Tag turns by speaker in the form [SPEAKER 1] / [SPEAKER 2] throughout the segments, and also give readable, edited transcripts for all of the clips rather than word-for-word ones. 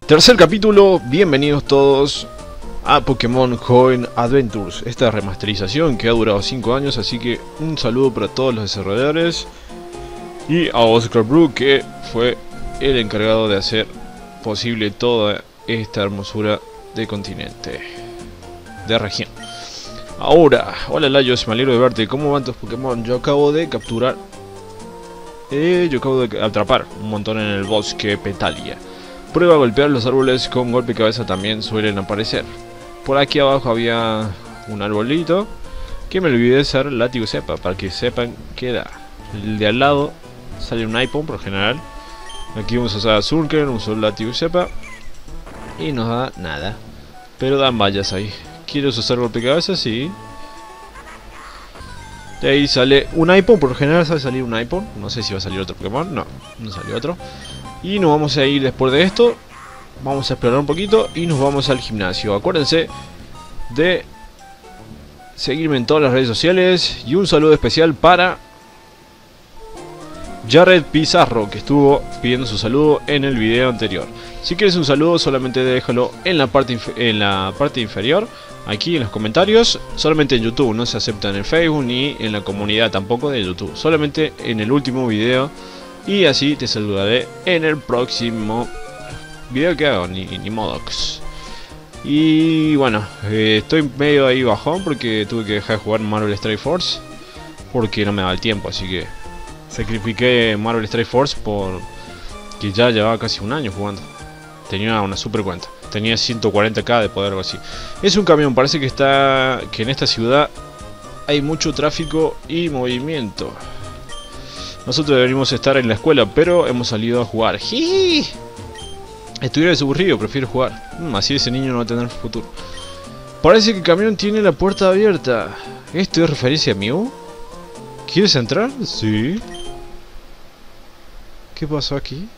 [SPEAKER 1] Tercer capítulo, bienvenidos todos a Pokémon Coin Adventures. Esta remasterización que ha durado 5 años, así que un saludo para todos los desarrolladores. Y a Oscar Brook, que fue el encargado de hacer posible toda esta hermosura de continente, de región. Ahora, hola Laios, me alegro de verte. ¿Cómo van tus Pokémon? Yo acabo de capturar... yo acabo de atrapar un montón en el bosque Petalia. Prueba a golpear los árboles con golpe de cabeza, también suelen aparecer. Por aquí abajo había un arbolito que me olvidé de usar látigo cepa, para que sepan que da. El de al lado sale un iPhone por lo general. Aquí vamos a usar Surken, uso látigo cepa y nos da nada, pero dan vallas ahí. ¿Quieres usar golpe de cabeza? Sí. De ahí sale un iPhone, por lo general sale salir un iPhone. No sé si va a salir otro Pokémon, no salió otro. Y nos vamos a ir después de esto. Vamos a explorar un poquito y nos vamos al gimnasio. Acuérdense de seguirme en todas las redes sociales. Y un saludo especial para Jared Pizarro, que estuvo pidiendo su saludo en el video anterior. Si quieres un saludo, solamente déjalo en la parte inferior, aquí en los comentarios. Solamente en YouTube, no se acepta en el Facebook ni en la comunidad tampoco de YouTube. Solamente en el último video. Y así te saludaré en el próximo video que hago, ni modox. Y bueno, estoy medio ahí bajón porque tuve que dejar de jugar Marvel Strike Force porque no me daba el tiempo, así que sacrifiqué Marvel Strike Force por que ya llevaba casi un año jugando. Tenía una super cuenta, tenía 140k de poder o algo así. Es un camión, parece que en esta ciudad hay mucho tráfico y movimiento. Nosotros deberíamos estar en la escuela, pero hemos salido a jugar. ¡Jiji! Estuviera desaburrido, prefiero jugar. Así ese niño no va a tener futuro. Parece que el camión tiene la puerta abierta. ¿Esto es referencia a Mew? ¿Quieres entrar? Sí. ¿Qué pasó aquí?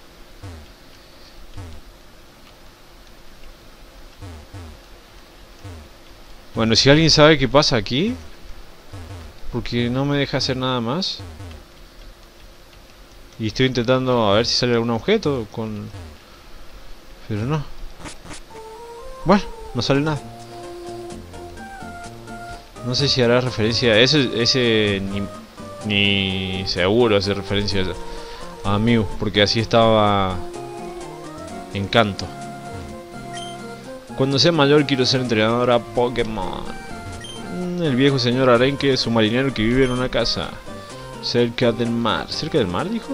[SPEAKER 1] Bueno, si alguien sabe qué pasa aquí, porque no me deja hacer nada más. Y estoy intentando a ver si sale algún objeto con... Pero no. Bueno, no sale nada. No sé si hará referencia a ese ni seguro hace referencia a Mew, porque así estaba Encanto. Cuando sea mayor quiero ser entrenadora Pokémon. El viejo señor Arenque es un marinero que vive en una casa cerca del mar. ¿Cerca del mar, dijo?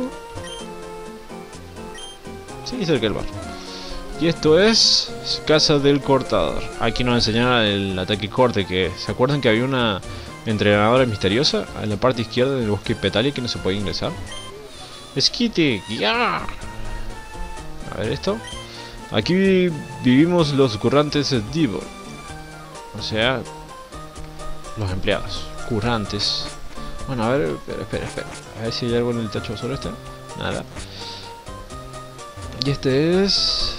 [SPEAKER 1] Sí, cerca del mar. Y esto es Casa del Cortador. Aquí nos enseñaron el ataque corte. Que ¿se acuerdan que había una entrenadora misteriosa en la parte izquierda del bosque Petalia que no se podía ingresar? Skitty, ¡ya! A ver esto. Aquí vivimos los currantes Divor. O sea, los empleados currantes. Bueno, a ver, espera. A ver si hay algo en el techo sobre este. Nada. Y este es...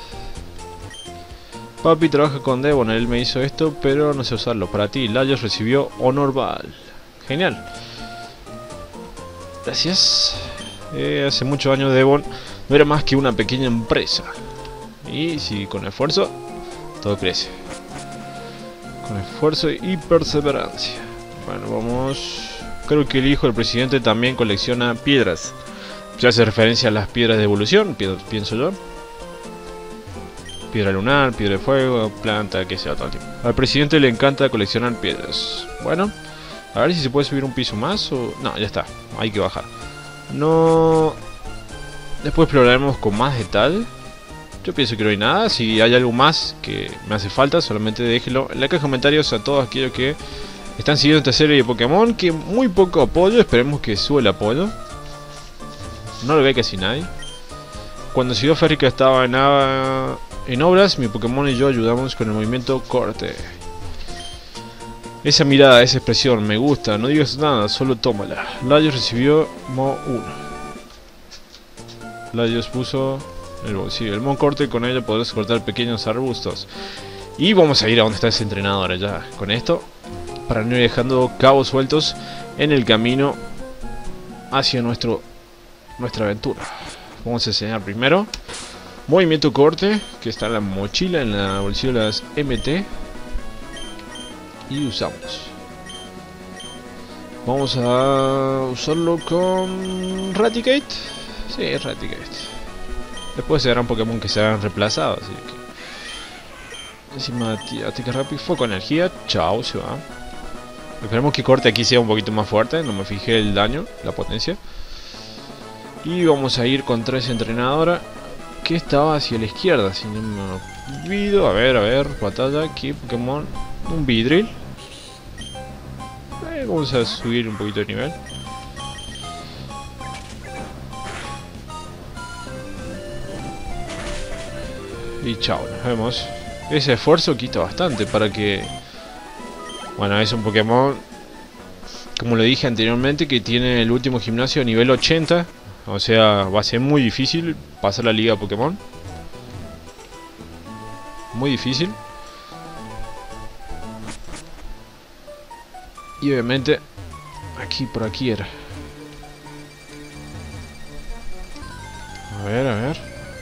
[SPEAKER 1] Papi trabaja con Devon, él me hizo esto, pero no sé usarlo. Para ti, Laios recibió Honor Ball. Genial. Gracias. Hace muchos años Devon no era más que una pequeña empresa. Y si con esfuerzo, todo crece. Con esfuerzo y perseverancia. Bueno, vamos... Creo que el hijo del presidente también colecciona piedras. Se hace referencia a las piedras de evolución, pienso yo. Piedra lunar, piedra de fuego, planta, que sea todo el tiempo. Al presidente le encanta coleccionar piedras. Bueno, a ver si se puede subir un piso más o... No, ya está, hay que bajar. No... Después exploraremos con más detalle. Yo pienso que no hay nada. Si hay algo más que me hace falta, solamente déjenlo en la caja de comentarios a todos aquellos que están siguiendo esta serie de Pokémon, que muy poco apoyo, esperemos que suba el apoyo. No lo ve casi nadie. Cuando Ciudad Férrica estaba en obras, mi Pokémon y yo ayudamos con el movimiento corte. Esa mirada, esa expresión, me gusta, no digas nada, solo tómala. Laios recibió Mo 1. Laios puso el bolsillo. El Mon corte, con ello podrás cortar pequeños arbustos. Y vamos a ir a donde está ese entrenador allá con esto, para no ir dejando cabos sueltos en el camino hacia nuestra aventura. Vamos a enseñar primero Movimiento corte, que está en la mochila, en la bolsillo de las MT. Y usamos. Vamos a usarlo con Raticate. Sí, Raticate. Después se darán Pokémon que se hagan reemplazados. Así que... encima ataque rápido, foco energía. Chao, se va. Esperemos que corte aquí sea un poquito más fuerte. No me fijé el daño, la potencia. Y vamos a ir contra esa entrenadora que estaba hacia la izquierda, si no me olvido. A ver, batalla. ¿Qué Pokémon? Un Vidril. Vamos a subir un poquito de nivel. Y chao, nos vemos. Ese esfuerzo quita bastante para que... bueno, es un Pokémon, como lo dije anteriormente, que tiene el último gimnasio a nivel 80. O sea, va a ser muy difícil pasar la liga Pokémon. Muy difícil. Y obviamente aquí, por aquí era. A ver.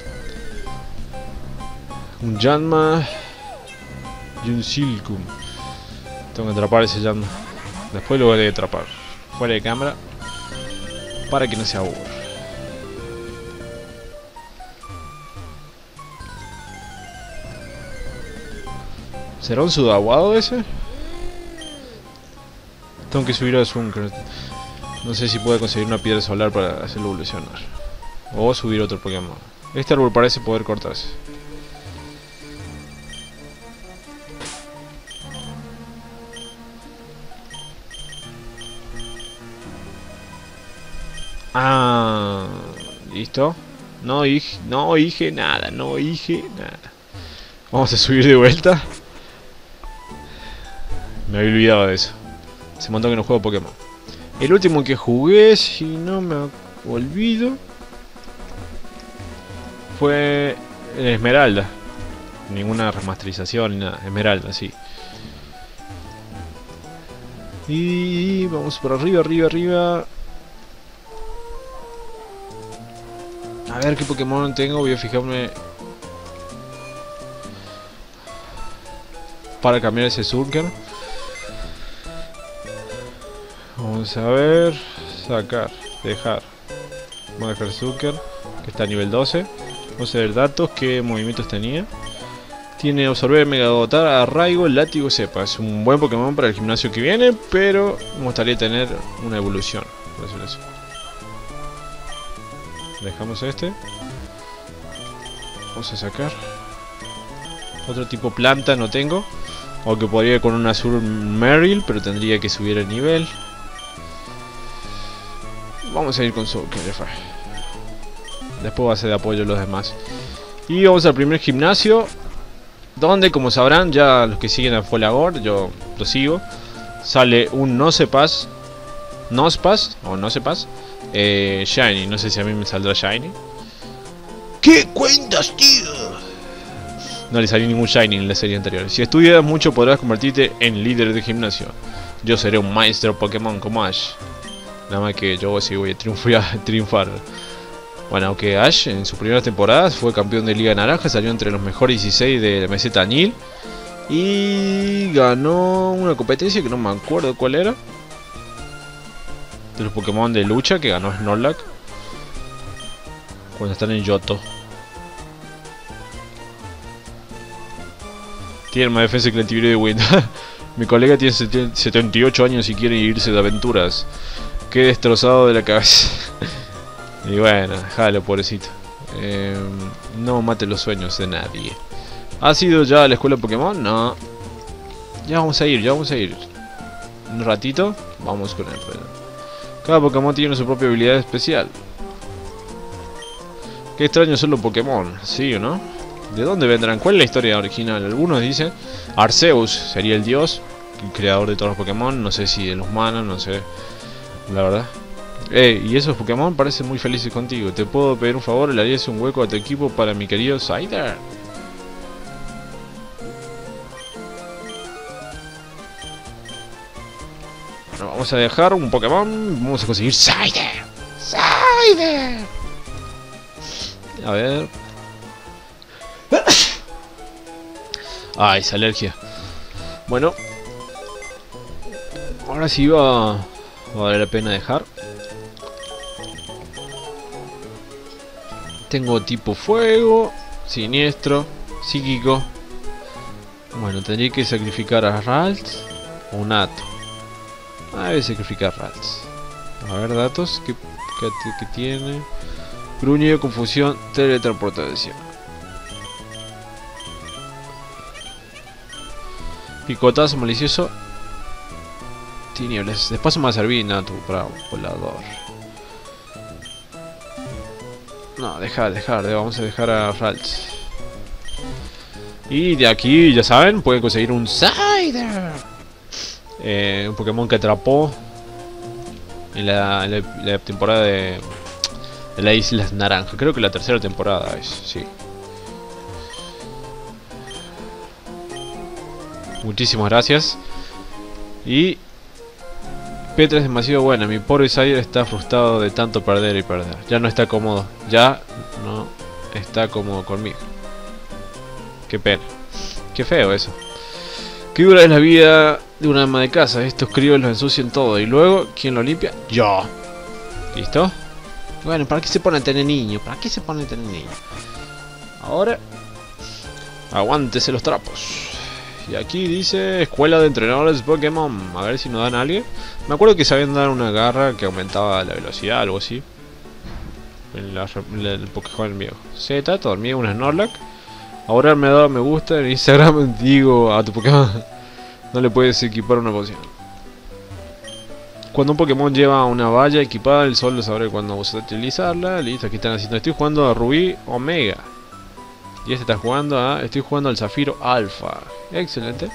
[SPEAKER 1] Un Yanma y un Silcoon. Tengo que atrapar ese Yanma. Después lo voy a atrapar fuera de cámara para que no se aburra. ¿Será un sudaguado ese? Tengo que subir a Zunker. No sé si puedo conseguir una piedra solar para hacerlo evolucionar. O subir otro Pokémon. Este árbol parece poder cortarse. Ah, listo. No dije nada. Vamos a subir de vuelta. Me había olvidado de eso. Hace un montón que no juego Pokémon. El último que jugué, si no me olvido, fue Esmeralda. Ninguna remasterización ni nada. Esmeralda, sí. Y vamos por arriba. A ver qué Pokémon tengo. Voy a fijarme para cambiar ese Zunker. Vamos a ver. Sacar. Dejar. Vamos a dejar Zunker, que está a nivel 12. Vamos a ver datos. ¿Qué movimientos tenía? Tiene absorber, megadotar, arraigo, látigo, cepa. Es un buen Pokémon para el gimnasio que viene, pero me gustaría tener una evolución, por decirlo así. Dejamos este. Vamos a sacar. Otro tipo planta no tengo. Aunque podría ir con un azul Meryl, pero tendría que subir el nivel. Vamos a ir con Soul Calify. Después va a ser de apoyo a los demás. Y vamos al primer gimnasio, donde, como sabrán ya los que siguen a Folagor, yo lo sigo, sale un Nosepas Shiny. No sé si a mí me saldrá Shiny. ¿Qué cuentas, tío? No le salió ningún Shiny en la serie anterior. Si estudias mucho podrás convertirte en líder de gimnasio. Yo seré un maestro Pokémon como Ash. Nada más que yo sí voy a triunfar. Bueno, aunque Ash en sus primeras temporadas fue campeón de Liga Naranja, salió entre los mejores 16 de la meseta Anil. Y ganó una competencia que no me acuerdo cuál era. De los Pokémon de lucha que ganó Snorlax cuando están en Yoto. Tiene más defensa que el antivirus de Wind. Mi colega tiene 78 años y quiere irse de aventuras. Qué destrozado de la cabeza. Y bueno, déjalo, pobrecito. No mate los sueños de nadie. ¿Has ido ya a la escuela Pokémon? No. Ya vamos a ir. Un ratito, vamos con él. Cada Pokémon tiene su propia habilidad especial. Qué extraño son los Pokémon, ¿sí o no? ¿De dónde vendrán? ¿Cuál es la historia original? Algunos dicen Arceus sería el dios, el creador de todos los Pokémon. No sé si de los humanos, no sé, la verdad. Y esos Pokémon parecen muy felices contigo. ¿Te puedo pedir un favor? ¿Le harías un hueco a tu equipo para mi querido Cider? Bueno, vamos a dejar un Pokémon. Vamos a conseguir Cider. A ver. Ay, esa alergia. Bueno, ahora sí va a valer la pena dejar. Tengo tipo fuego, siniestro, psíquico. Bueno, tendría que sacrificar a Ralts o un Ato. Voy a sacrificar a Ralts. A ver, datos. ¿Qué tiene? Gruñido, confusión, teletransportación. Picotazo malicioso. Tinieblas. Después me va a servir Nato para volador. No, vamos a dejar a Ralts. Y de aquí, ya saben, pueden conseguir un Cider. Un Pokémon que atrapó en la temporada de las Islas Naranja. Creo que la tercera temporada es, sí. Muchísimas gracias. Y Petra es demasiado buena. Mi pobre Cider está frustrado de tanto perder y perder. Ya no está cómodo. Ya no está cómodo conmigo. Qué pena. Qué feo eso. Qué dura es la vida de una ama de casa. Estos críos lo ensucian todo. Y luego, ¿quién lo limpia? Yo. ¿Listo? Bueno, ¿para qué se pone a tener niño? ¿Para qué se pone a tener niño? Ahora, aguántese los trapos. Y aquí dice Escuela de Entrenadores Pokémon. A ver si nos dan a alguien. Me acuerdo que sabían dar una garra que aumentaba la velocidad, algo así. En el Pokémon viejo. Z, dormía un Snorlax. Ahora me ha dado me gusta en Instagram. Digo a tu Pokémon no le puedes equipar una poción. Cuando un Pokémon lleva una valla equipada, el sol sabrá cuándo vas a utilizarla. Listo, aquí están haciendo. Estoy jugando a Rubí Omega. Y este está jugando a... Estoy jugando al Zafiro Alpha. Excelente.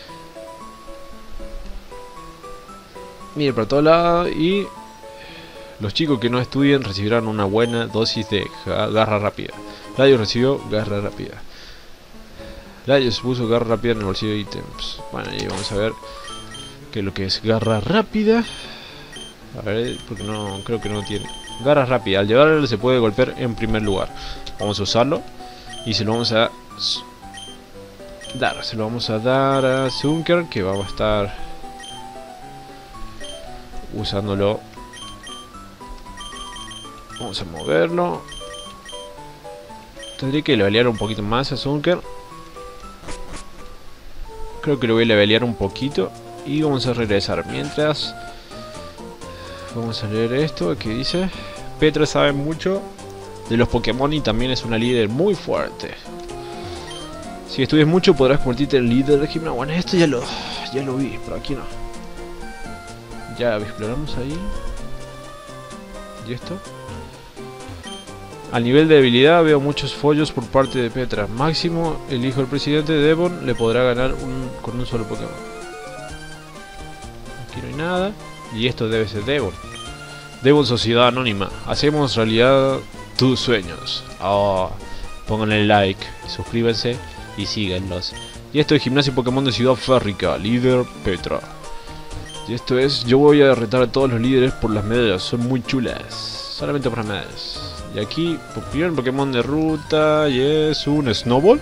[SPEAKER 1] Mire para todos lados. Y los chicos que no estudian recibirán una buena dosis de garra rápida. Laios recibió garra rápida. Laios puso garra rápida en el bolsillo de ítems. Bueno, y vamos a ver qué es lo que es garra rápida. A ver, porque no creo que no tiene. Garra rápida. Al llevarlo se puede golpear en primer lugar. Vamos a usarlo. Y se lo vamos a dar. Se lo vamos a dar a Zunker, que vamos a estar usándolo. Vamos a moverlo. Tendré que levelear un poquito más a Zunker. Creo que lo voy a levelear un poquito. Y vamos a regresar. Mientras vamos a leer esto que dice: Petra sabe mucho de los Pokémon y también es una líder muy fuerte. Si estudias mucho podrás convertirte en líder de gimnasio. Bueno, esto ya lo vi, pero aquí no. Ya exploramos ahí. ¿Y esto? Al nivel de debilidad veo muchos follos por parte de Petra. Máximo, el hijo del presidente Devon le podrá ganar con un solo Pokémon. Aquí no hay nada. Y esto debe ser Devon. Devon Sociedad Anónima. Hacemos realidad tus sueños. Oh, pónganle like, suscríbanse y síganlos. Y esto es Gimnasio Pokémon de Ciudad Férrica, líder Petra. Y esto es, yo voy a retar a todos los líderes por las medallas, son muy chulas. Solamente por las medallas. Y aquí, primer Pokémon de ruta, y es un Snowball.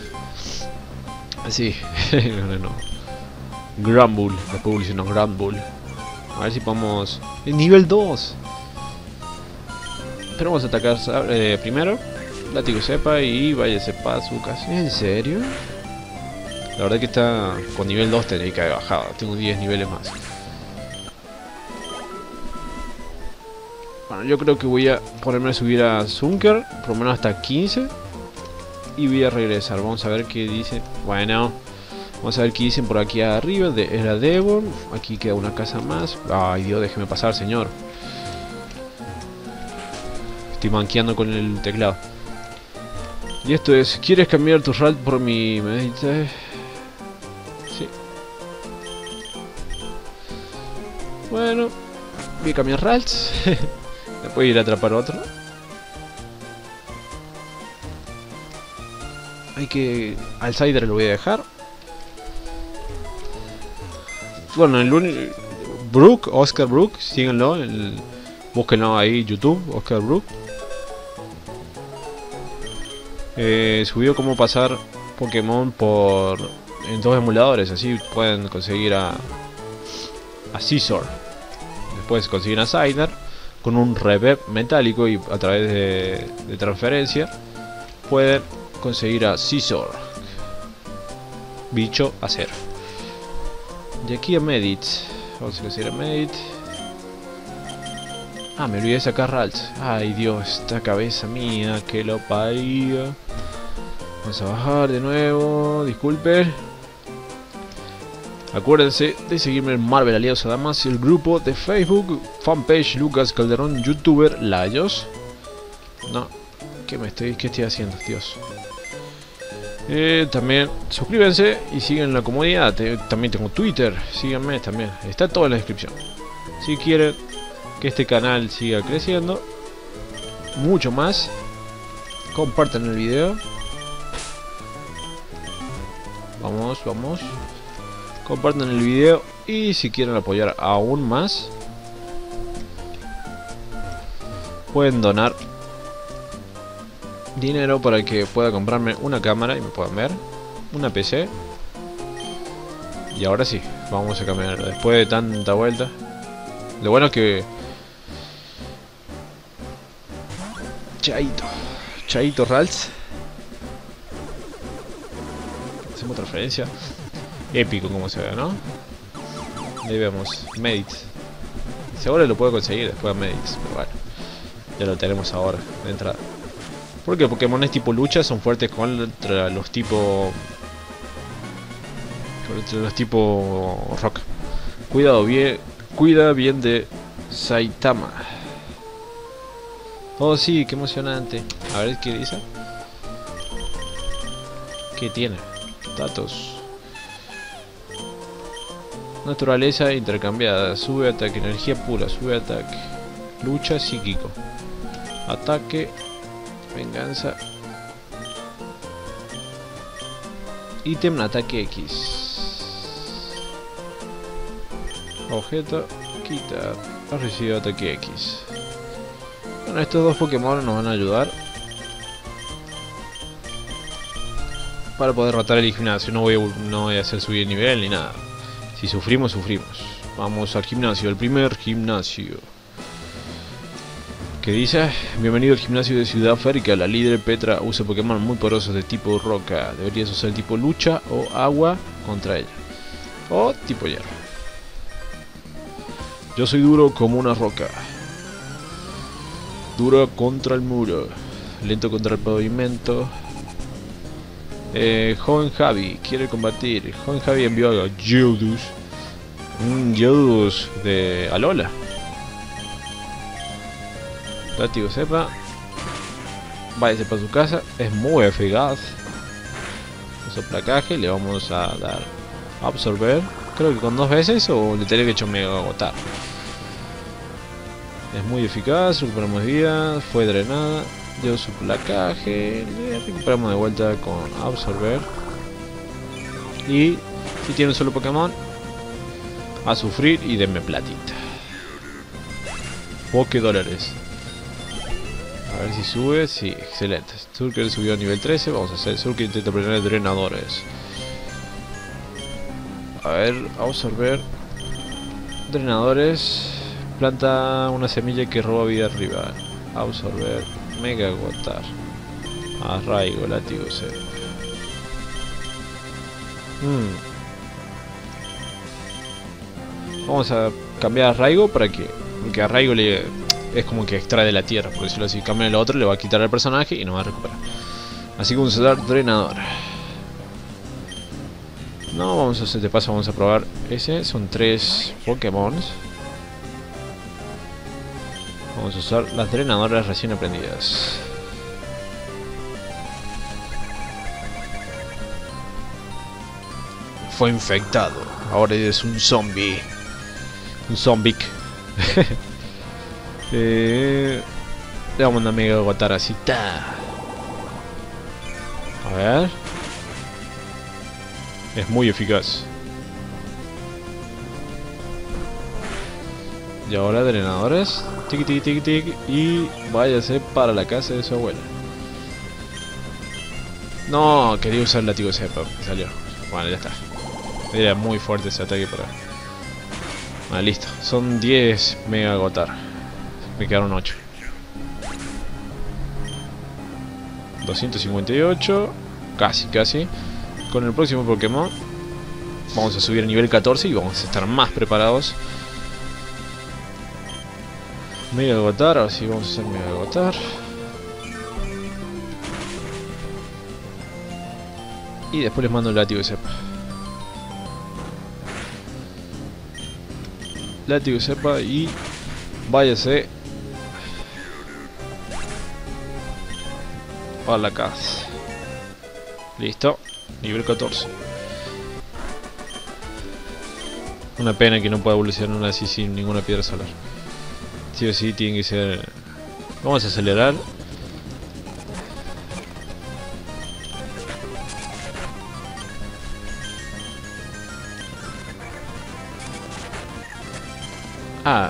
[SPEAKER 1] Así, no. Granbull, después evolucionó Granbull. A ver si podemos... nivel 2. Pero vamos a atacar primero. Látigo cepa y váyase Pazucas. ¿En serio? La verdad que está con nivel 2 tendría que haber bajado. Tengo 10 niveles más. Bueno, yo creo que voy a ponerme a subir a Zunker, por lo menos hasta 15. Y voy a regresar. Vamos a ver qué dice. Bueno, vamos a ver qué dicen por aquí arriba. Era Devon. Aquí queda una casa más. Ay Dios, déjeme pasar, señor. Estoy manqueando con el teclado. Y esto es, ¿quieres cambiar tu RAL por mi medita? Sí. Bueno, voy a cambiar RALs. Después ir a atrapar otro. Hay que... Al Cider lo voy a dejar. Bueno, el Brook, Oscar Brook, síganlo. Búsquenlo ahí, YouTube, Oscar Brook. Subió cómo pasar Pokémon en dos emuladores, así pueden conseguir a Scizor, después consiguen a Sidner con un reverb metálico y a través de transferencia pueden conseguir a Scizor, bicho acero. De aquí a Medit, vamos a conseguir a Medit. Ah, me olvidé de sacar Ralts. Ay Dios, esta cabeza mía que lo parió. Vamos a bajar de nuevo, disculpen. Acuérdense de seguirme en Marvel Aliados Adamas, el grupo de Facebook, fanpage Lucas Calderón, youtuber Layos. No, ¿qué estoy haciendo, Dios? También suscríbanse y sigan la comunidad. También tengo Twitter, síganme también. Está todo en la descripción. Si quieren que este canal siga creciendo mucho más, compartan el video. Vamos, vamos. Compartan el video y si quieren apoyar aún más, pueden donar dinero para que pueda comprarme una cámara y me puedan ver, una PC. Y ahora sí, vamos a caminar después de tanta vuelta. Lo bueno es que Chaito Rals. Hacemos transferencia. Épico como se ve, ¿no? Ahí vemos, Medit. Seguro lo puedo conseguir después de Medit, pero bueno, ya lo tenemos ahora de entrada. Porque Pokémon tipo lucha son fuertes contra los tipo rock. Cuida bien de Saitama. Oh sí, qué emocionante. A ver qué dice. ¿Qué tiene? Datos. Naturaleza intercambiada. Sube ataque, energía pura, sube ataque. Lucha psíquico. Ataque. Venganza. Ítem ataque X. Objeto. Quitar. Ha recibido ataque X. Bueno, estos dos Pokémon nos van a ayudar para poder rotar el gimnasio. No voy a hacer subir de nivel ni nada. Si sufrimos, sufrimos. Vamos al gimnasio, el primer gimnasio. ¿Qué dice? Bienvenido al gimnasio de Ciudad Férica. La líder Petra usa Pokémon muy poderosos de tipo roca. Deberías usar el tipo lucha o agua contra ella. O tipo hierro. Yo soy duro como una roca. Duro contra el muro. Lento contra el pavimento. Joven Javi quiere combatir. Joven Javi envió a Geodude. Un Geodude de Alola. Látigo sepa. Váyase para su casa. Es muy eficaz. Uso placaje. Le vamos a dar absorber. Creo que con 2 veces o le tenía que echar mega agotar. Es muy eficaz. Recuperamos vida. Fue drenada. Dio su placaje. Le recuperamos de vuelta con absorber. Y si tiene un solo Pokémon, a sufrir y denme platita. Poké dólares. A ver si sube. Sí, excelente. Surker subió a nivel 13. Vamos a hacer Surker intenta aprender drenadores. A ver, absorber. Drenadores. Planta una semilla que roba vida arriba. Absorber. Mega agotar. Arraigo, látigo seco. Vamos a cambiar a arraigo para que. Porque arraigo es como que extrae de la tierra. Porque si lo así cambia el otro, le va a quitar al personaje y no va a recuperar. Así que vamos a dar drenador. No, vamos a hacer de paso, vamos a probar ese. Son 3 Pokémon. Vamos a usar las drenadoras recién aprendidas. Fue infectado. Ahora es un zombie. Un zombic. Le vamos a mega agotar así. A ver. Es muy eficaz. Y ahora drenadores. Tiki tiki tiki tiki. Y váyase para la casa de su abuela. No, quería usar el látigo de cepa, me salió. Bueno, ya está. Era muy fuerte ese ataque para... Ah, listo. Son 10 mega agotar. Me quedaron 8. 258. Casi, casi. Con el próximo Pokémon vamos a subir a nivel 14 y vamos a estar más preparados. Mega agotar, ahora sí vamos a hacer mega agotar. Y después les mando el látigo de cepa. Látigo de cepa y váyase a la casa. Listo, nivel 14. Una pena que no pueda evolucionar así sin ninguna piedra solar. Sí o sí tiene que ser... Vamos a acelerar. Ah.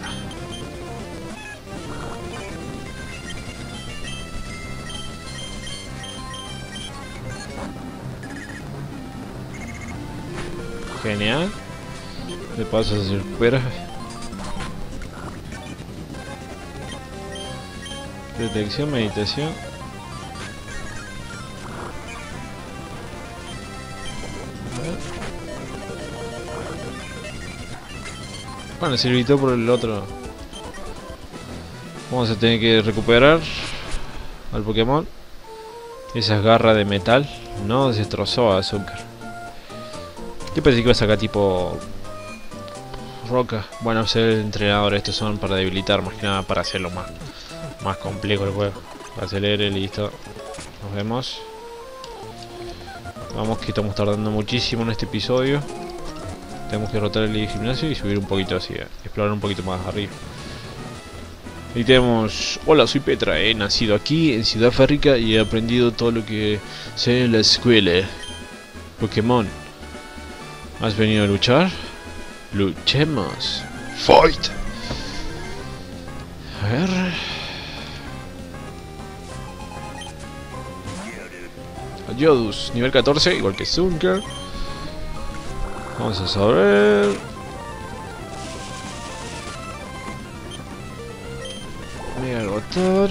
[SPEAKER 1] Genial. De paso se recupera. Detección, meditación. Bueno, se evitó por el otro. Vamos a tener que recuperar al Pokémon. Esas garras de metal. No destrozó a Azúcar. Yo pensé que iba a sacar tipo roca. Bueno, ser el entrenador. Estos son para debilitar, más que nada para hacerlo más complejo el juego. Acelere, listo. Nos vemos. Vamos que estamos tardando muchísimo en este episodio. Tenemos que rotar el gimnasio y subir un poquito así, explorar un poquito más arriba. Y tenemos... Hola, soy Petra, he nacido aquí en Ciudad Férrica y he aprendido todo lo que sé en la escuela. Pokémon, ¿has venido a luchar? Luchemos. Fight. A ver... Yodus, nivel 14, igual que Zunker. Vamos a saber... Mega agotar.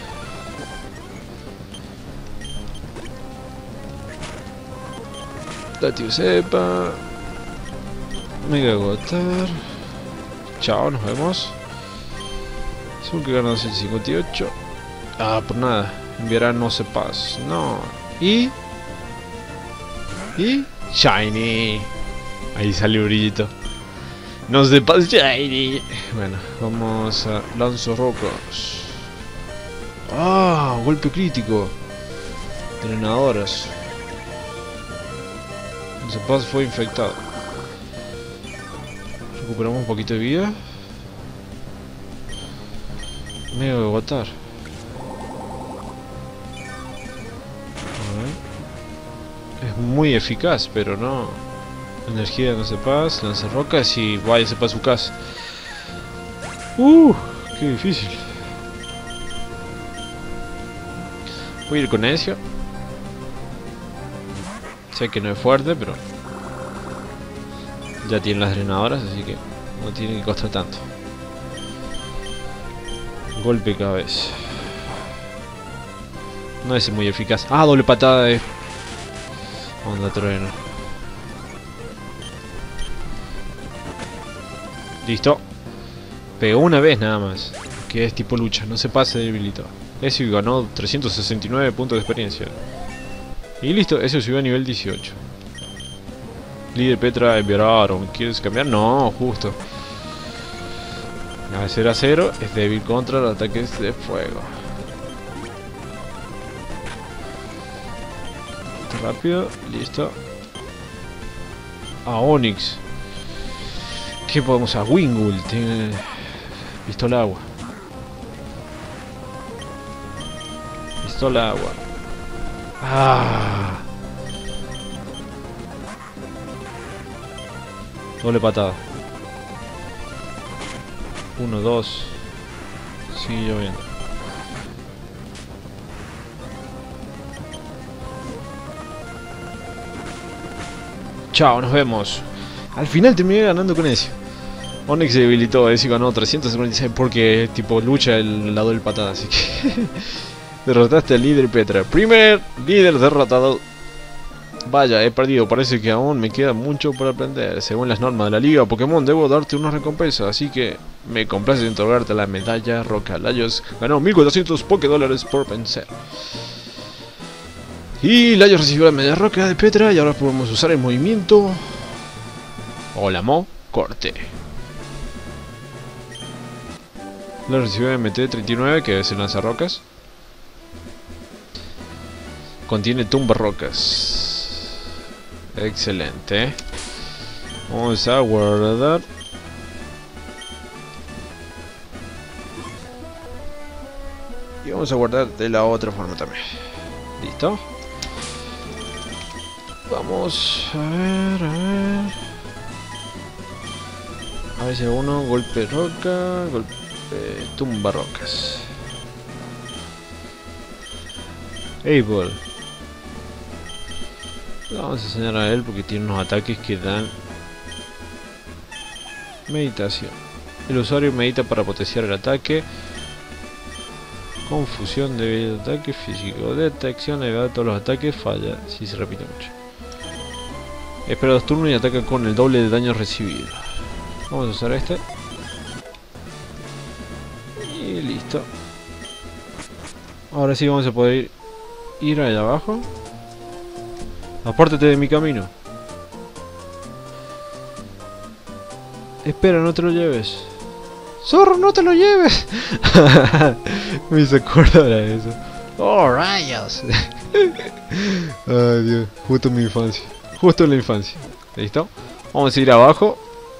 [SPEAKER 1] Látigo cepa. Mega agotar. Chao, nos vemos. Zunker ganó 158. Ah, por nada. Enviará no sepas. No. Y Shiny. Ahí sale un brillito. No sepas Shiny. Bueno, vamos a lanzo rocas. Ah, golpe crítico. Drenadoras. No sepas fue infectado. Recuperamos un poquito de vida. Mega agotar. Es muy eficaz, pero no. Energía no se pasa, lanza rocas y vaya se pasa su casa. Qué difícil. Voy a ir con Ezio. Sé que no es fuerte, pero ya tiene las drenadoras, así que no tiene que costar tanto. Golpe cabeza. No es muy eficaz. Ah, doble patada de onda trueno. Listo. Pegó una vez nada más. Que es tipo lucha. No se pase de debilitado. Ese ganó 369 puntos de experiencia. Y listo. Ese subió a nivel 18. Líder Petra enviaron. ¿Quieres cambiar? No, justo. A 0 a 0. Es débil contra los ataques de fuego. Rápido. Listo. A Onix. ¿Qué podemos usar? Wingull. Tiene pistola agua. Pistola agua. Ah. Doble patada. 1, 2. Sigue lloviendo. Chao, nos vemos. Al final terminé ganando con Ezio. Onyx se debilitó, Ezio ganó 356 porque tipo lucha el lado del patada, así que derrotaste al líder Petra. Primer líder derrotado. Vaya, he perdido, parece que aún me queda mucho por aprender. Según las normas de la liga Pokémon debo darte una recompensa, así que me complace otorgarte la medalla Roca. Laios ganó 1400 Pokédólares por vencer. Y Laios recibió la medalla Roca de Petra y ahora podemos usar el movimiento Olamo Corte. Laios recibió MT-39, que es el lanzarrocas. Contiene tumba rocas. Excelente. Vamos a guardar. Y vamos a guardar de la otra forma también. Listo. Vamos a ver, a ver. A ver si uno golpe roca, golpe tumba rocas. Able. Vamos a enseñar a él porque tiene unos ataques que dan meditación. El usuario medita para potenciar el ataque. Confusión debido a ataque físico. Detección debido a todos los ataques. Falla si se repite mucho. Espera 2 turnos y ataca con el doble de daño recibido. Vamos a usar este. Y listo. Ahora sí vamos a poder ir allá abajo. Apártate de mi camino. Espera, no te lo lleves. ¡Zorro, no te lo lleves! Me hizo acordar a eso. ¡Oh, rayos! Ay, Dios. Justo en mi infancia. Justo en la infancia. ¿Listo? Vamos a ir abajo.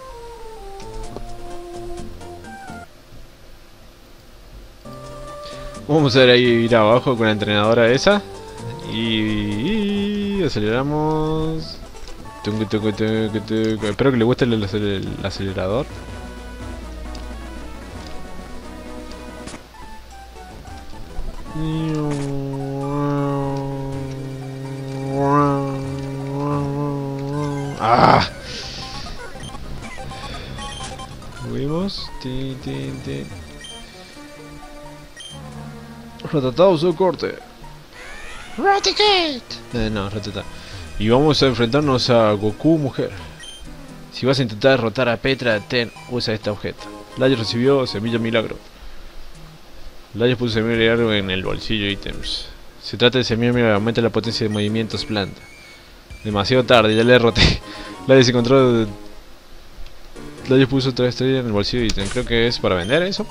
[SPEAKER 1] Vamos a ir abajo con la entrenadora esa. Y aceleramos. Espero que le guste el acelerador. ¡Ah! Subimos. Ratatá usó corte. Raticate. No, Ratatá. Y vamos a enfrentarnos a Goku mujer. Si vas a intentar derrotar a Petra, usa este objeto. Laios recibió semilla milagro. Laios puso semilla milagro en el bolsillo ítems. Se trata de semilla milagro, aumenta la potencia de movimientos planta. Demasiado tarde, ya le derroté. Laios encontró. Laios puso otra estrella en el bolsillo ítem. Creo que es para vender eso.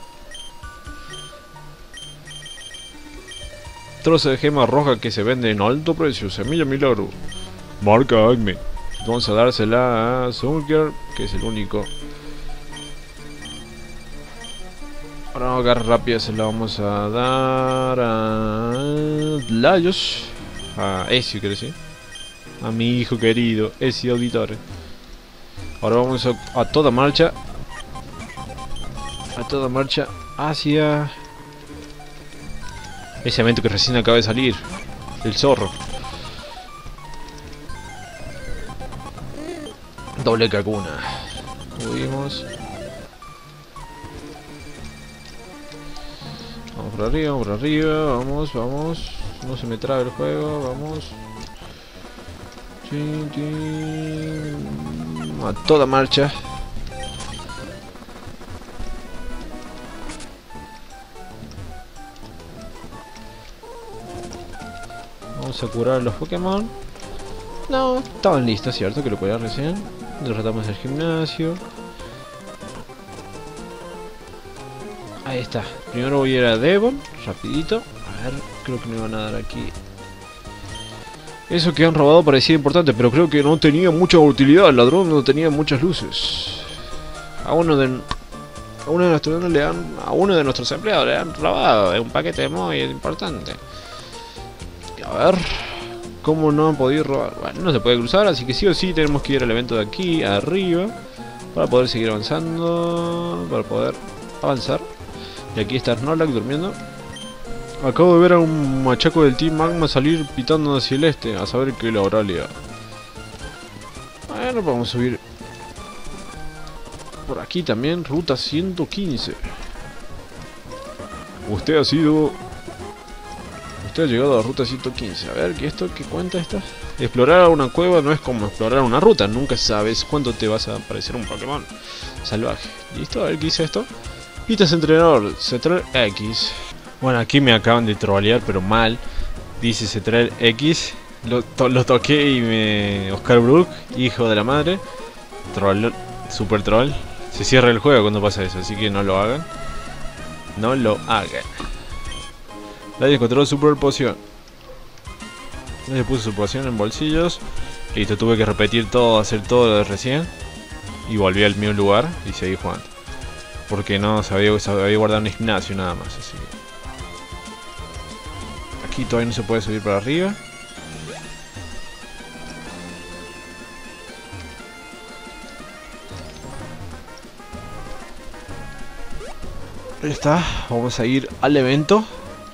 [SPEAKER 1] Trozo de gema roja que se vende en alto precio. Semilla milagro. Marca Acme. Vamos a dársela a Soulgear, que es el único. Ahora vamos a agarrar rápido. Se la vamos a dar a Laios. A Ezio, quiero decir. A mi hijo querido, Ezio Auditore. Ahora vamos a toda marcha. A toda marcha hacia ese evento que recién acaba de salir. El zorro. Doble Kakuna. Subimos. Vamos por arriba, vamos por arriba. Vamos, vamos. No se me trabe el juego. Vamos. A toda marcha. Vamos a curar a los Pokémon. No, estaban listos, ¿cierto? Que lo cuidaba recién. Derrotamos el gimnasio. Ahí está. Primero voy a ir a Devon, rapidito. A ver, creo que me van a dar aquí. Eso que han robado parecía importante, pero creo que no tenía mucha utilidad. El ladrón no tenía muchas luces. A uno de nuestros empleados le han robado. Es un paquete muy importante. A ver, ¿cómo no han podido robar? Bueno, no se puede cruzar, así que sí o sí tenemos que ir al evento de aquí arriba para poder seguir avanzando, para poder avanzar. Y aquí está Snorlax durmiendo. Acabo de ver a un machaco del Team Magma salir pitando hacia el este, a saber qué le habrá liado. Bueno, vamos a subir por aquí también, ruta 115. Usted ha llegado a la ruta 115. A ver, ¿qué cuenta esto? Explorar una cueva no es como explorar una ruta. Nunca sabes cuándo te vas a aparecer un Pokémon salvaje. ¿Listo? A ver, ¿qué dice esto? Pistas entrenador, Cetral X. Bueno, aquí me acaban de trollear, pero mal. Dice Cetral X. Lo toqué y Oscar Brook, hijo de la madre. Troll, super troll. Se cierra el juego cuando pasa eso, así que no lo hagan. No lo hagan. Nadie encontró super poción. Nadie puso su poción en bolsillos. Listo, tuve que repetir todo, hacer todo lo de recién. Y volví al mismo lugar y seguí jugando. Porque no sabía guardar un gimnasio nada más. Así que... aquí todavía no se puede subir para arriba. Ahí está, vamos a ir al evento.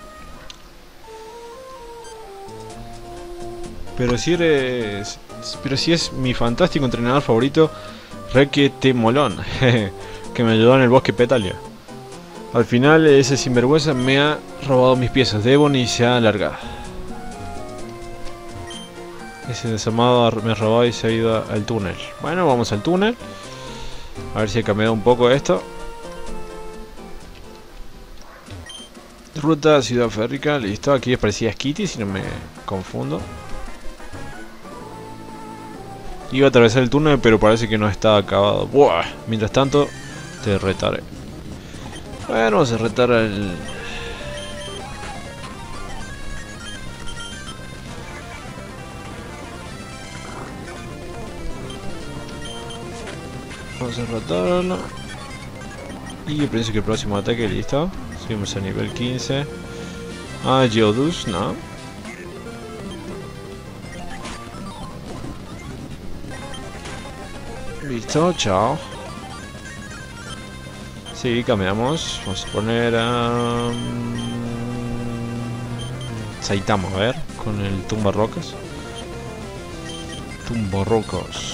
[SPEAKER 1] Pero si es mi fantástico entrenador favorito, Requete Molón, que me ayudó en el bosque Petalia. Al final ese sinvergüenza me ha robado mis piezas de Ebony y se ha alargado. Ese desamado me ha robado y se ha ido al túnel. Bueno, vamos al túnel. A ver si he cambiado un poco esto. Ruta Ciudad Férrica, listo. Aquí parecía Skitty, si no me confundo. Iba a atravesar el túnel, pero parece que no está acabado. Buah. Mientras tanto, te retaré. Bueno, vamos a retar al... vamos a retarlo. Y pienso que el próximo ataque, listo. Subimos a nivel 15. Ah, Geodude, no. Listo, chao. Sí, cambiamos. Vamos a poner a... Saitama, a ver, con el tumba rocas. Tumba rocas.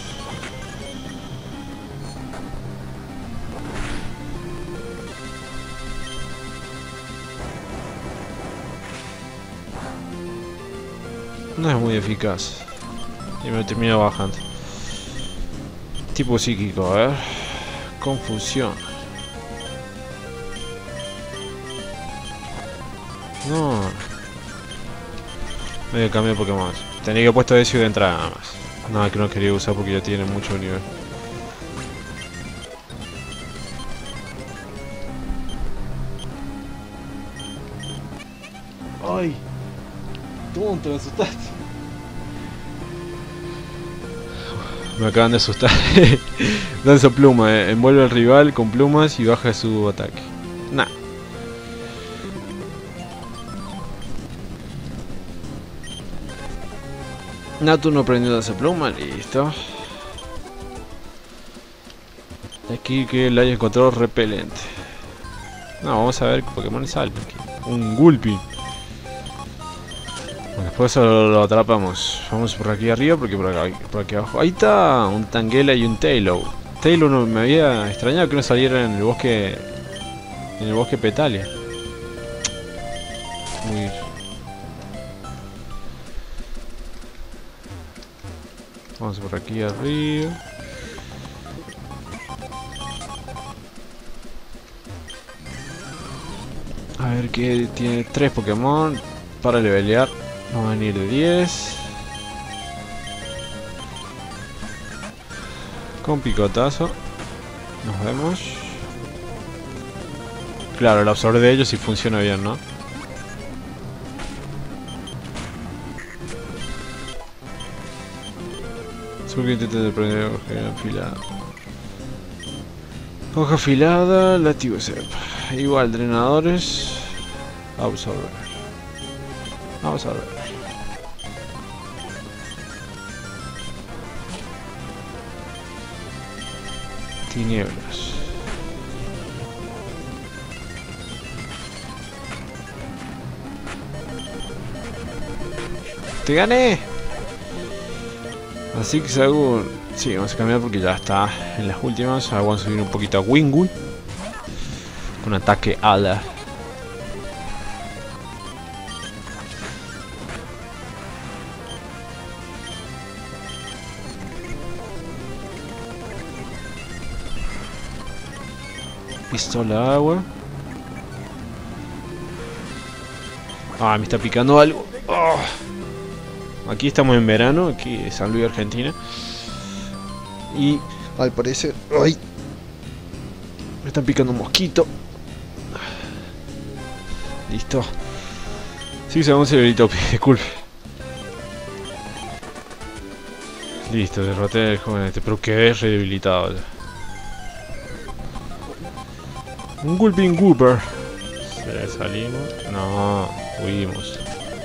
[SPEAKER 1] No es muy eficaz. Y me termina bajando. Tipo psíquico, a ver. Confusión. No. Me voy a cambiar de Pokémon. Tenía que haber puesto Ezio de entrada nada más. Nada que no quería usar porque ya tiene mucho nivel. ¡Ay! Tonto, me asustaste. Me acaban de asustar. Lanza pluma, envuelve al rival con plumas y baja su ataque. Nah. Natu no aprendió a lanzar pluma, listo. Aquí que le haya encontrado repelente. No, vamos a ver qué Pokémon sale aquí. Un Gulpi. Bueno, después lo atrapamos. Vamos por aquí arriba porque por aquí abajo. Ahí está un Tangela y un Taillow. Taillow no, me había extrañado que no saliera en el bosque. En el bosque Petalia. Muy... vamos por aquí arriba. A ver que tiene 3 Pokémon para levelear. Vamos a venir de 10. Con picotazo. Nos vemos. Claro, el absorbe de ellos sí funciona bien, ¿no? Solo que intente de prender hoja afilada. Hoja afilada, látigo sep. Igual, drenadores. Absorber. Absorber. Tinieblas. ¡Te gané! Así que Sagur Sí, vamos a cambiar porque ya está en las últimas. Ahora vamos a subir un poquito a Wingull. Con ataque ala. Pistola agua. Ah, me está picando algo. Oh. Aquí estamos en verano, aquí en San Luis, Argentina. Y al parecer, ¡ay! Me están picando un mosquito. Listo. Sí, se va un cerebrito, disculpe. Listo, derroté al joven este, pero quedé re debilitado ya. Un Gulping Gooper. Salimos. No, huimos.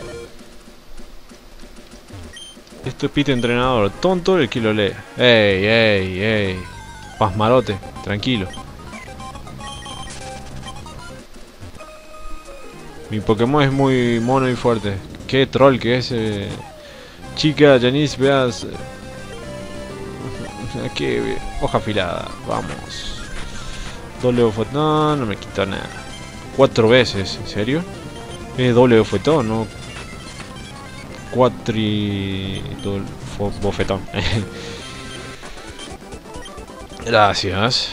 [SPEAKER 1] Esto es pite entrenador. Tonto el que lo lee. Ey, ey, ey. Pasmarote, tranquilo. Mi Pokémon es muy mono y fuerte. Qué troll que es. Chica, Janice, veas. Aquí, hoja afilada. Vamos. Doble bofetón. No, no me quita nada. 4 veces, ¿en serio? Es doble bofetón, ¿no? Bofetón. Gracias.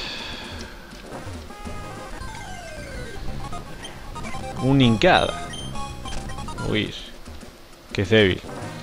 [SPEAKER 1] Un hincada. Uy, que es débil.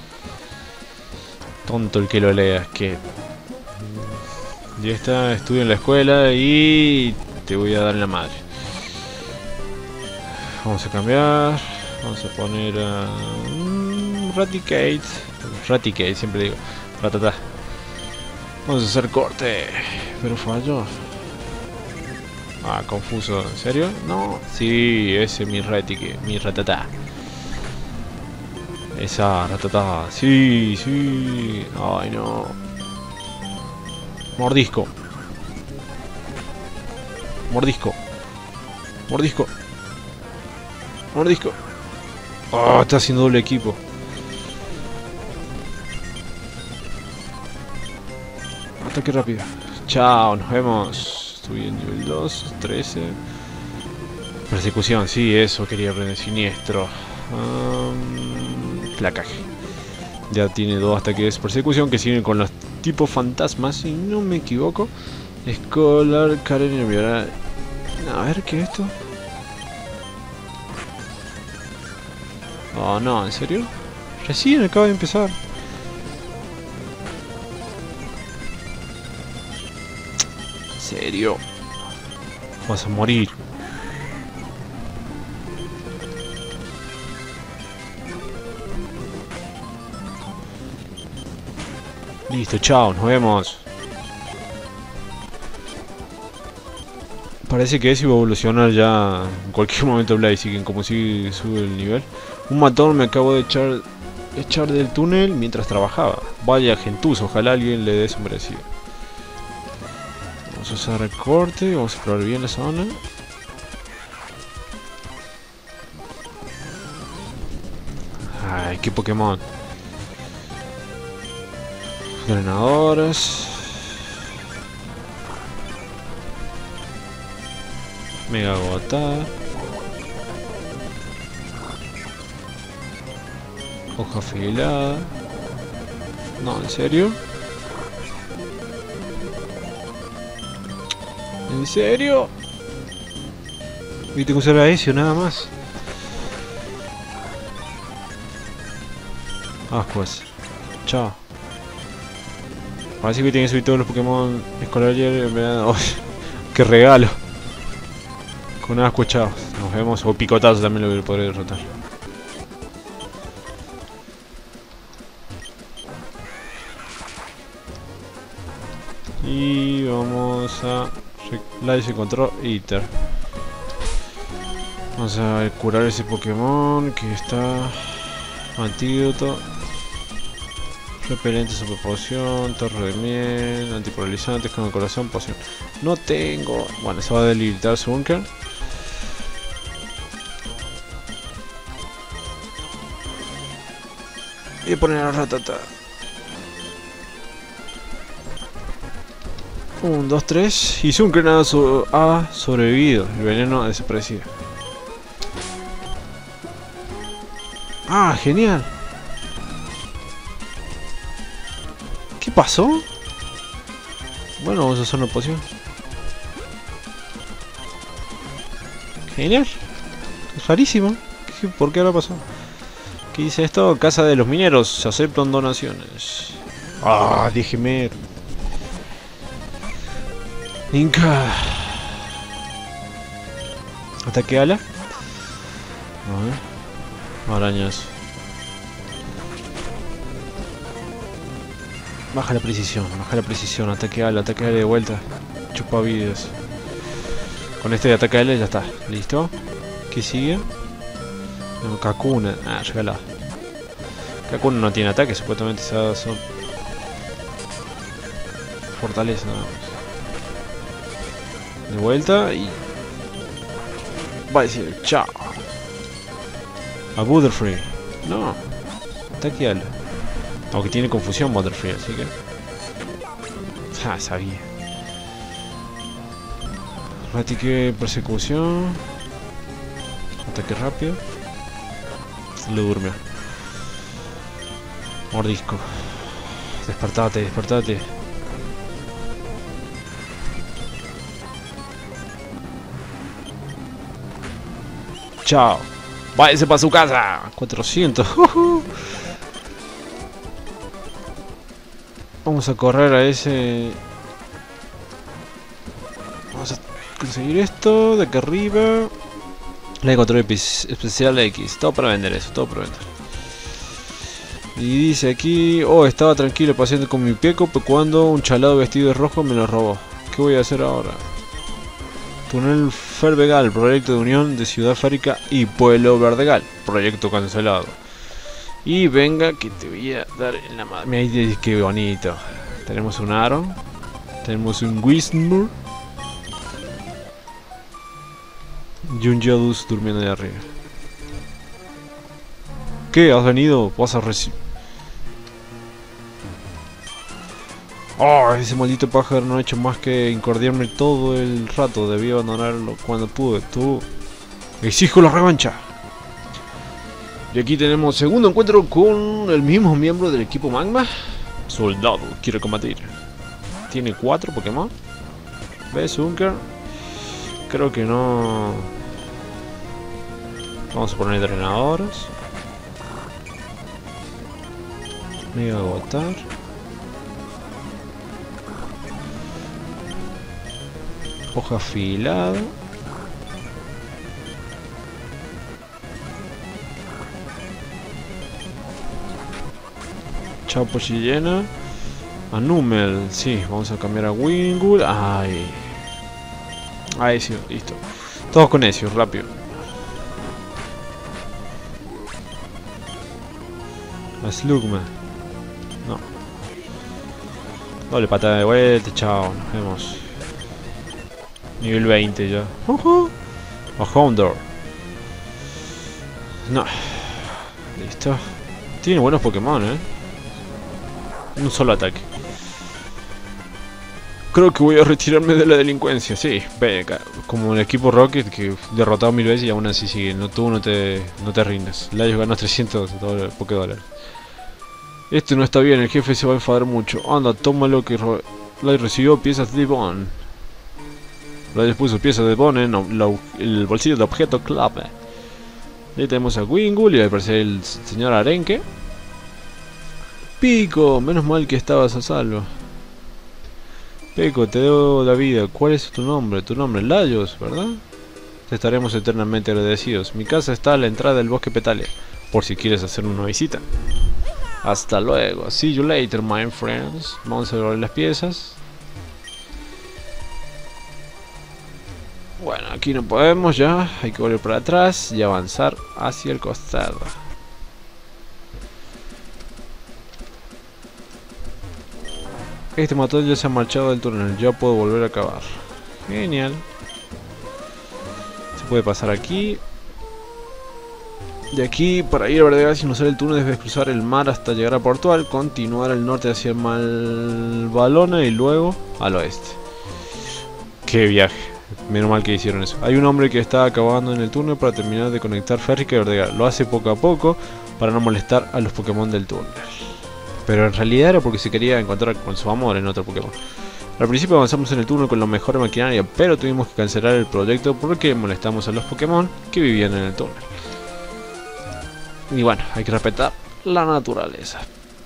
[SPEAKER 1] Tonto el que lo lea, que ya está, estudio en la escuela y te voy a dar en la madre. Vamos a cambiar. Vamos a poner a Raticate. Raticate, siempre digo. Ratata. Vamos a hacer corte. Pero falló. Ah, confuso. ¿En serio? No. Sí, ese es mi Raticate. Mi Ratata. Esa Ratata. Sí, sí. Ay, no. Mordisco. Mordisco. Mordisco. Mordisco. Oh, está haciendo doble equipo. Ataque rápido. Chao, nos vemos. Estoy en nivel 2, 13. Persecución, sí, eso quería aprender. Siniestro. Placaje. Ya tiene 2 ataques de persecución que siguen con los tipos fantasmas, si no me equivoco. Escolar, Karen y enviará. A ver, ¿qué es esto? Oh, no, ¿en serio? Recién acaba de empezar. ¿En serio? Vas a morir. Listo, chao, nos vemos. Parece que eso iba a evolucionar ya en cualquier momento Blaziken, como si sube el nivel. Un matón me acabo de echar del túnel mientras trabajaba. Vaya gentuzo, ojalá alguien le dé su merecido. Vamos a usar el corte, vamos a explorar bien la zona. Ay, qué Pokémon. Drenadoras. Mega Gota. Hoja afilada. No, ¿en serio? ¿En serio? Y tengo que usar a ese nada más. Ah, pues. Chao. Parece que tiene que subir todos los Pokémon escolares. Oh, ¡qué regalo! Con asco, chao. Nos vemos. O picotazo también lo podré derrotar. Y vamos a... Live se encontró Ether. Vamos a curar ese Pokémon que está... Antídoto. Repelente, super poción, torre de miel, antiparalizantes con el corazón, poción. No tengo... Bueno, se va a debilitar su búnker. Y poner a Ratata. 1, 2, 3. Y Zunker ha sobrevivido. El veneno ha desaparecido. Ah, genial. ¿Qué pasó? Bueno, vamos a hacer una poción. Genial. Es rarísimo. ¿Por qué ahora pasó? ¿Qué dice esto? Casa de los mineros. Se aceptan donaciones. Ah, déjeme. Inca. Ataque ala. A ver. Arañas. Baja la precisión. Ataque ala de vuelta. Chupa vidas. Con este de ataque ala ya está. ¿Listo? ¿Qué sigue? No, Kakuna. Ah, regala. Kakuna no tiene ataque, supuestamente son fortaleza nada más. De vuelta y va a decir chao. A Butterfree. No. Ataque ala. Aunque tiene confusión Butterfree, así que. Ah, sabía. Ataque persecución. Ataque rápido. Lo durmió. Mordisco. Despertate. Chao. Váyase para su casa. 400. Vamos a correr a ese. Vamos a conseguir esto de acá arriba. Le control especial X. Todo para vender eso, todo para vender. Y dice aquí: oh, estaba tranquilo paseando con mi Peco, pero cuando un chalado vestido de rojo me lo robó. ¿Qué voy a hacer ahora? Túnel Fervegal, proyecto de unión de Ciudad Fárica y Pueblo Verdegal. Proyecto cancelado. Y venga que te voy a dar en la madre. Mira, qué bonito. Tenemos un aro. Tenemos un Wismur. Y un Yadus durmiendo de arriba. ¿Qué? ¿Has venido? Vas a recibir. Oh, ese maldito pájaro no ha hecho más que incordiarme todo el rato. Debí abandonarlo cuando pude. Tú. Exijo la revancha. Y aquí tenemos segundo encuentro con el mismo miembro del equipo Magma. Soldado, quiere combatir. Tiene 4 Pokémon. ¿Ves, Zunker? Creo que no. Vamos a poner drenadores. Mega agotar. Hoja afilada. Chapo chillena. Anumel, sí, vamos a cambiar a Wingull. Ay. A Ezio, listo. Todos con Ezio, rápido. A Slugma. No. Doble patada de vuelta, chao, nos vemos. Nivel 20 ya. A Houndour. No. Listo. Tiene buenos Pokémon, un solo ataque. Creo que voy a retirarme de la delincuencia. Sí, venga. Como el equipo Rocket que derrotado 1000 veces y aún así sigue. No, tú no te rindes. Laios ganó 300 Pokédólares. Esto no está bien, el jefe se va a enfadar mucho. Anda, toma lo que Laios recibió, piezas de Bone. Laios puso piezas de Bone en el bolsillo de objeto clave. Ahí tenemos a Wingull y al parecer el señor Arenque. Pico, menos mal que estabas a salvo. Peco, te debo la vida. ¿Cuál es tu nombre? Tu nombre, Laios, ¿verdad? Te estaremos eternamente agradecidos. Mi casa está a la entrada del bosque Petalia, por si quieres hacer una visita. Hasta luego. See you later, my friends. Vamos a ver las piezas. Bueno, aquí no podemos ya. Hay que volver para atrás y avanzar hacia el costado. Este matón ya se ha marchado del túnel. Ya puedo volver a acabar. Genial. Se puede pasar aquí. De aquí, para ir a Verdegal sin usar el túnel, debes cruzar el mar hasta llegar a Portugal, continuar al norte hacia Malvalona y luego al oeste. Qué viaje. Menos mal que hicieron eso. Hay un hombre que está acabando en el túnel para terminar de conectar Ferrica y Verdegar. Lo hace poco a poco para no molestar a los Pokémon del túnel. Pero en realidad era porque se quería encontrar con su amor en otro Pokémon. Al principio avanzamos en el túnel con la mejor maquinaria, pero tuvimos que cancelar el proyecto porque molestamos a los Pokémon que vivían en el túnel. Y bueno, hay que respetar la naturaleza.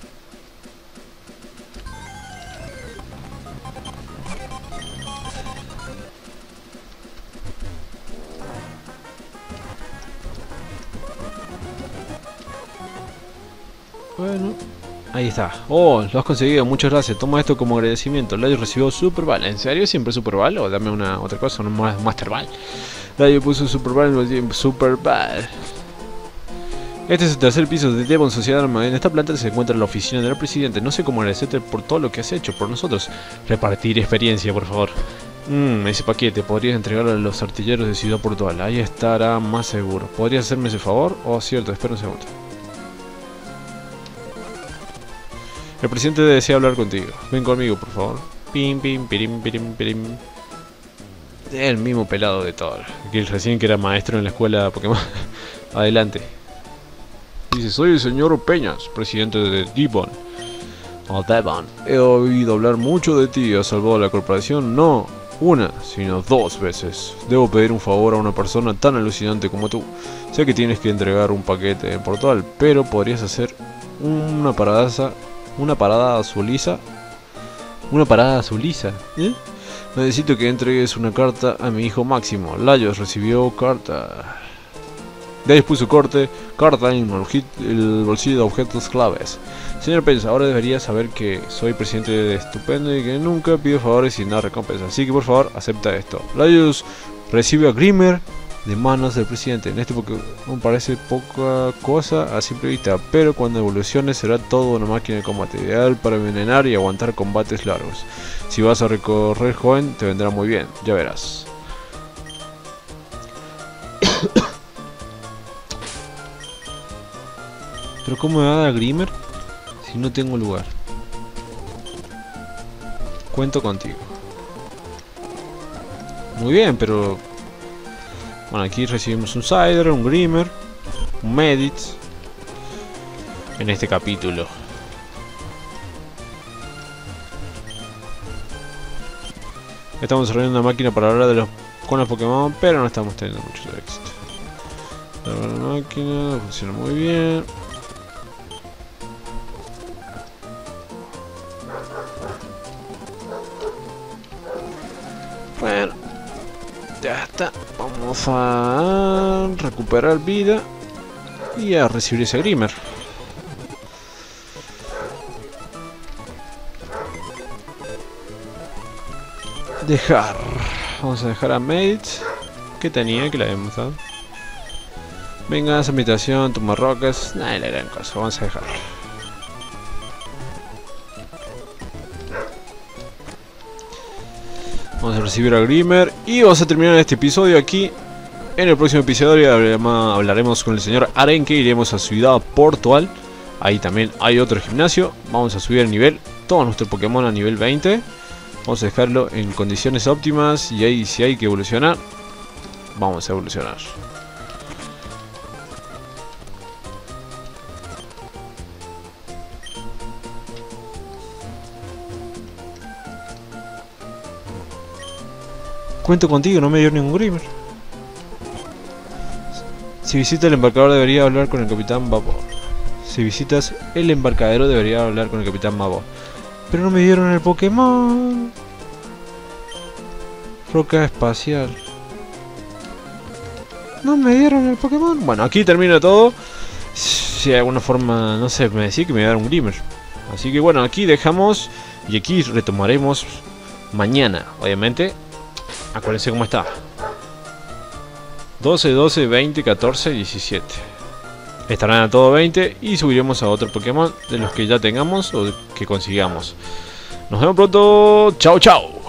[SPEAKER 1] Bueno, ahí está. Oh, lo has conseguido, muchas gracias. Toma esto como agradecimiento. Layo recibió Super Ball. ¿En serio? ¿Siempre Super Ball? O dame una otra cosa, un Master Ball. Layo puso Super Ball en el Super Ball. Este es el tercer piso de Devon Sociedad Arma. En esta planta se encuentra la oficina del presidente. No sé cómo agradecerte por todo lo que has hecho por nosotros. Repartir experiencia, por favor. Ese paquete podrías entregarlo a los artilleros de Ciudad Portugal. Ahí estará más seguro. ¿Podrías hacerme ese favor? Oh, cierto, espera un segundo. El presidente desea hablar contigo. Ven conmigo, por favor. Pim, pim, pirim, pirim, pirim. El mismo pelado de todo. Que recién que era maestro en la escuela Pokémon. Adelante. Dice, soy el señor Peñas, presidente de Devon. Oh, Devon. He oído hablar mucho de ti. ¿Has salvado a la corporación? No una, sino 2 veces. Debo pedir un favor a una persona tan alucinante como tú. Sé que tienes que entregar un paquete en Portugal, pero podrías hacer una parada azuliza. Una parada azuliza. Necesito que entregues una carta a mi hijo Máximo. Laios recibió carta. De ahí puso carta en el bolsillo de objetos claves. Señor Pence, ahora debería saber que soy presidente de Estupendo y que nunca pido favores sin dar recompensa. Así que por favor, acepta esto. Laios recibe a Grimer de manos del presidente. En este Pokémon parece poca cosa a simple vista, pero cuando evolucione será todo una máquina de combate, ideal para envenenar y aguantar combates largos. Si vas a recorrer joven, te vendrá muy bien, ya verás. Pero ¿cómo me va a dar Grimer si no tengo lugar? Cuento contigo. Muy bien, pero... Bueno, aquí recibimos un Cider, un Grimer, un Meditz. En este capítulo. Estamos desarrollando una máquina para hablar con los Pokémon, pero no estamos teniendo mucho éxito. La máquina funciona muy bien. Bueno, ya está. Vamos a recuperar vida y a recibir ese Grimer. Dejar. Vamos a dejar a Mates. Que tenía, que la habíamos dado. Venga, esa invitación, toma rocas. Nada, la gran cosa. Vamos a dejar. Vamos a recibir a Grimer. Y vamos a terminar este episodio aquí. En el próximo episodio hablaremos con el señor Arenque. Iremos a Ciudad Portugal. Ahí también hay otro gimnasio. Vamos a subir el nivel. Todos nuestros Pokémon a nivel 20. Vamos a dejarlo en condiciones óptimas. Y ahí si hay que evolucionar, vamos a evolucionar. Cuento contigo, no me dio ningún Grimer. Si visitas el embarcador debería hablar con el Capitán Babor. Si visitas el embarcadero debería hablar con el Capitán Babor. Pero no me dieron el Pokémon. Roca espacial. No me dieron el Pokémon. Bueno, aquí termina todo. Si de alguna forma, no sé, me decía que me iba a dar un Grimer. Así que bueno, aquí dejamos. Y aquí retomaremos mañana, obviamente. Acuérdense cómo está. 12, 12, 20, 14, 17. Estarán a todo 20 y subiremos a otro Pokémon de los que ya tengamos o que consigamos. Nos vemos pronto. Chao, chao.